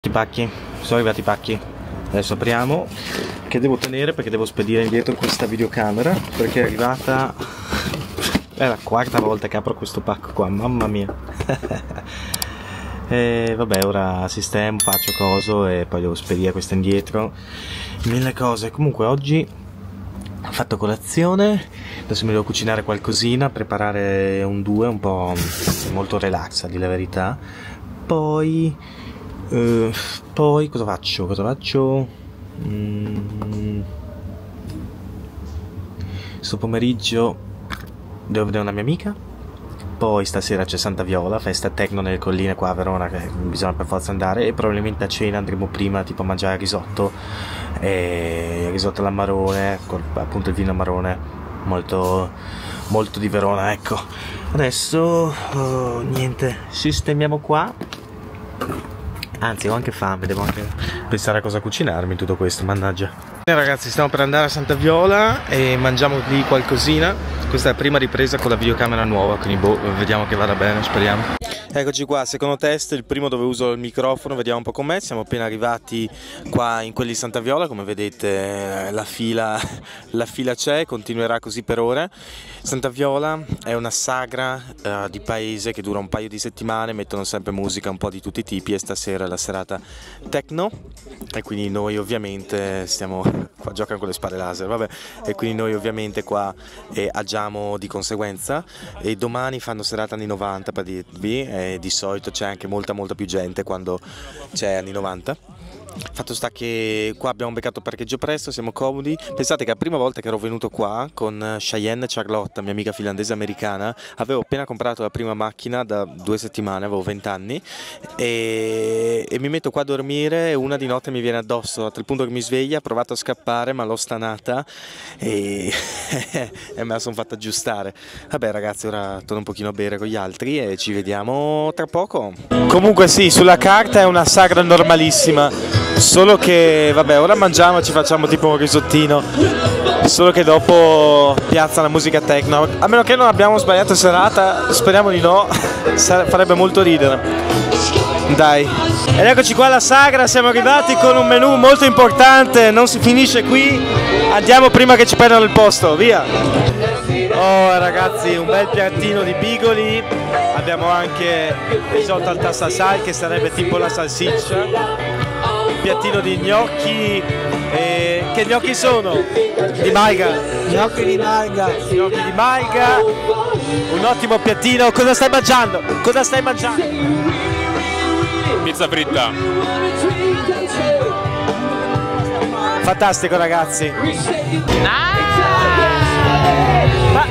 I pacchi, sono arrivati i pacchi. Adesso apriamo, che devo tenere perché devo spedire indietro questa videocamera, perché è arrivata, è la quarta volta che apro questo pacco qua, mamma mia. E vabbè, ora sistemo, faccio coso e poi devo spedire questo indietro, mille cose. Comunque oggi ho fatto colazione, adesso mi devo cucinare qualcosina, preparare un 2 un po' molto relax, a dire la verità. Poi cosa faccio? Sto pomeriggio devo vedere una mia amica. Poi stasera c'è Santa Viola, festa techno nelle colline qua a Verona, che bisogna per forza andare. E probabilmente a cena andremo prima tipo a mangiare risotto, e risotto all'amarone, con appunto il vino amarone, molto di Verona, ecco. Adesso niente, sistemiamo qua. Anzi, ho anche fame, devo anche pensare a cosa cucinarmi in tutto questo, mannaggia. Ragazzi, stiamo per andare a Santa Viola e mangiamo lì qualcosina. Questa è la prima ripresa con la videocamera nuova, quindi vediamo che vada bene, speriamo. Eccoci qua, secondo test, il primo dove uso il microfono, vediamo un po' com'è. Siamo appena arrivati qua in quelli di Santa Viola, come vedete la fila c'è, continuerà così per ore. Santa Viola è una sagra di paese che dura un paio di settimane, mettono sempre musica un po' di tutti i tipi e stasera è la serata techno e quindi noi ovviamente qua giocano con le spade laser, vabbè, e quindi noi ovviamente qua agiamo di conseguenza. E domani fanno serata anni 90 per dirvi, e di solito c'è anche molta più gente quando c'è anni 90. Fatto sta che qua abbiamo beccato parcheggio presto, siamo comodi. Pensate che la prima volta che ero venuto qua con Cheyenne Charlotte, mia amica finlandese americana, avevo appena comprato la prima macchina da 2 settimane, avevo 20 anni e mi metto qua a dormire e una di notte mi viene addosso a tal punto che mi sveglia. Ho provato a scappare ma l'ho stanata e me la sono fatta aggiustare. Vabbè ragazzi, ora torno un pochino a bere con gli altri e ci vediamo tra poco. Comunque sì, sulla carta è una sagra normalissima. Solo che vabbè, ora mangiamo e ci facciamo tipo un risottino. Solo che dopo piazza la musica techno. A meno che non abbiamo sbagliato serata, speriamo di no. Farebbe molto ridere. Dai. Ed eccoci qua alla sagra, siamo arrivati con un menù molto importante. Non si finisce qui. Andiamo prima che ci prendano il posto, via. Oh ragazzi, un bel piattino di bigoli. Abbiamo anche risotto al tassasal, che sarebbe tipo la salsiccia. Piattino di gnocchi, che gnocchi sono? Di malga. Gnocchi di malga. Gnocchi di malga. Un ottimo piattino. Cosa stai mangiando? Cosa stai mangiando? Pizza fritta. Fantastico ragazzi. Ma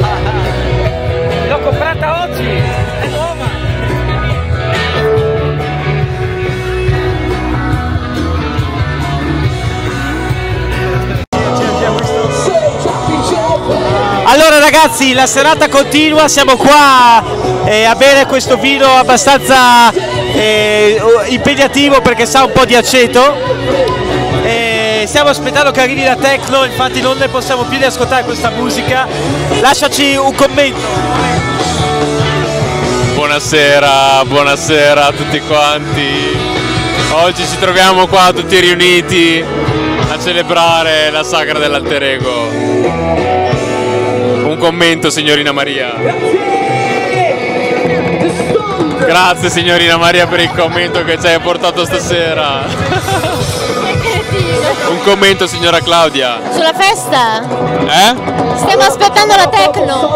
l'ho comprata oggi, è nuova. Allora ragazzi, la serata continua, siamo qua a bere questo vino abbastanza impegnativo perché sa un po' di aceto. Stiamo aspettando che arrivi la techno, infatti non ne possiamo più di ascoltare questa musica. Lasciaci un commento. Buonasera a tutti quanti. Oggi ci troviamo qua tutti riuniti a celebrare la sagra dell'alter ego. Un commento, signorina Maria. Grazie signorina Maria per il commento che ci hai portato stasera. Un commento, signora Claudia. Sulla festa? Stiamo aspettando la techno.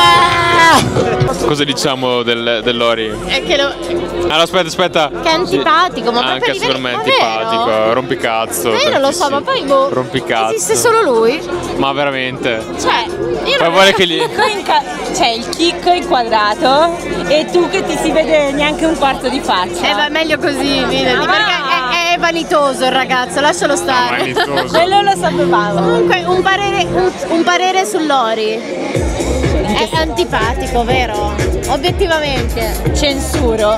Cosa diciamo dell'Ori? È che allora aspetta. Che è antipatico, ma anche secondo me è antipatico, rompicazzo. Io non lo so, ma poi rompicazzo. Esiste solo lui? Ma veramente? Cioè, io poi vuole che gli... C'è il chicco inquadrato e tu che ti si vede neanche un quarto di faccia. Ma meglio così, fidati, perché è vanitoso il ragazzo, lascialo stare. Vanitoso. Quello lo sapevamo. Comunque un parere sull'Ori. È antipatico, vero? Obiettivamente. Censuro.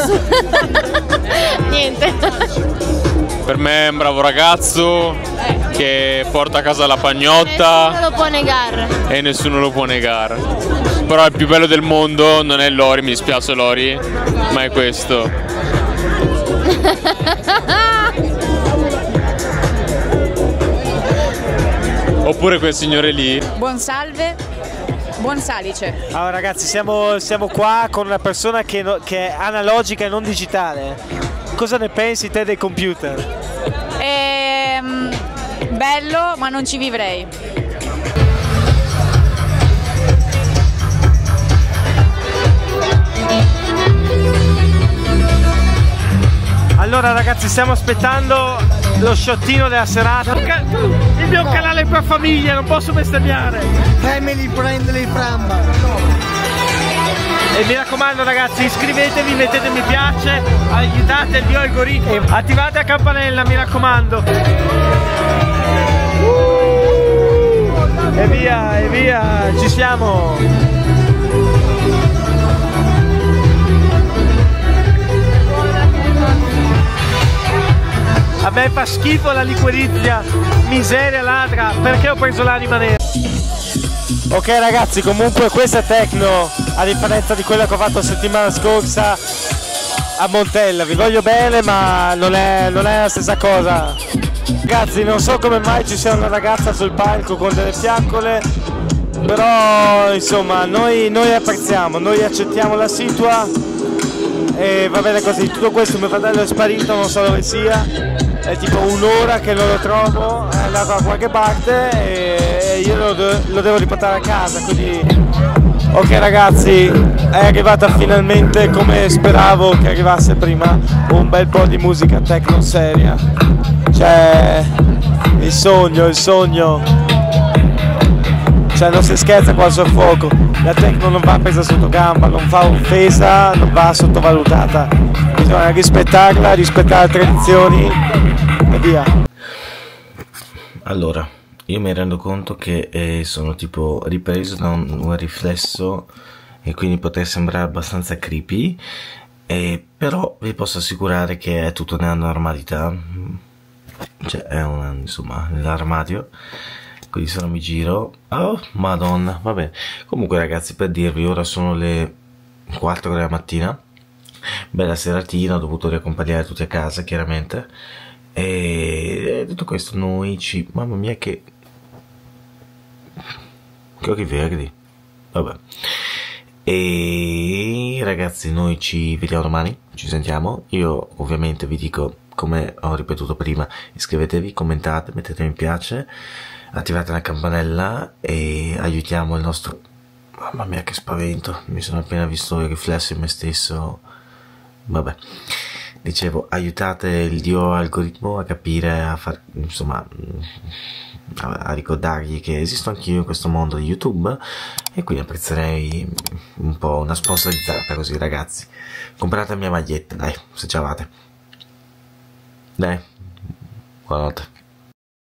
Niente. Per me è un bravo ragazzo che porta a casa la pagnotta. Nessuno lo può negare. E nessuno lo può negare. Però il più bello del mondo non è l'Ori, mi dispiace l'Ori, ma è questo. Oppure quel signore lì. Buon salve, buon salice. Allora ragazzi, siamo qua con una persona che è analogica e non digitale. Cosa ne pensi te dei computer? Bello, ma non ci vivrei. Allora ragazzi, stiamo aspettando lo shottino della serata. Il mio canale per famiglia, non posso bestemmiare. Family friendly framba. E mi raccomando ragazzi, iscrivetevi, mettete mi piace, aiutate il mio algoritmo, attivate la campanella, mi raccomando. E via, ci siamo. A me fa schifo la liquirizia, miseria ladra, perché ho preso l'anima nera? Ok ragazzi, comunque questa è Tecno, a differenza di quella che ho fatto la settimana scorsa a Montella. Vi voglio bene, ma non è la stessa cosa. Ragazzi, non so come mai ci sia una ragazza sul palco con delle fiaccole, però insomma noi apprezziamo, noi accettiamo la situa e va bene così. Tutto questo mio fratello è sparito, non so dove sia, è tipo un'ora che non lo trovo, è andato da qualche parte e io lo devo riportare a casa, quindi ok ragazzi, è arrivata finalmente, come speravo che arrivasse prima, un bel po' di musica techno seria, cioè il sogno, cioè non si scherza qua sul fuoco, la techno non va presa sotto gamba, non fa offesa, non va sottovalutata, bisogna rispettarla, rispettare le tradizioni e via. Allora, io mi rendo conto che sono tipo ripreso da un riflesso e quindi potrei sembrare abbastanza creepy, però vi posso assicurare che è tutto nella normalità, cioè è insomma nell'armadio, quindi se non mi giro, oh madonna, vabbè. Comunque ragazzi, per dirvi, ora sono le 4 della mattina, bella seratina, ho dovuto riaccompagnare tutti a casa chiaramente, e detto questo noi mamma mia che occhi verdi, vabbè. E ragazzi, noi ci vediamo domani, ci sentiamo. Io ovviamente vi dico, come ho ripetuto prima, iscrivetevi, commentate, mettete mi piace, attivate la campanella e aiutiamo il nostro... Mamma mia che spavento, mi sono appena visto il riflesso in me stesso, vabbè. Dicevo, aiutate il dio algoritmo a capire, a far, insomma, a ricordargli che esisto anch'io in questo mondo di YouTube, e quindi apprezzerei un po' una sponsorizzata così ragazzi. Comprate la mia maglietta, dai, se ce l'avate. Dai, buonanotte.